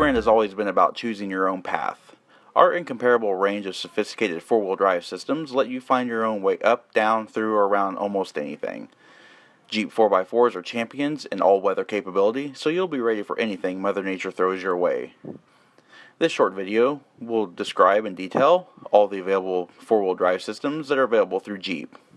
brand has always been about choosing your own path. Our incomparable range of sophisticated four-wheel drive systems let you find your own way up, down, through, or around almost anything. Jeep 4x4s are champions in all-weather capability, so you'll be ready for anything Mother Nature throws your way. This short video will describe in detail all the available four-wheel drive systems that are available through Jeep.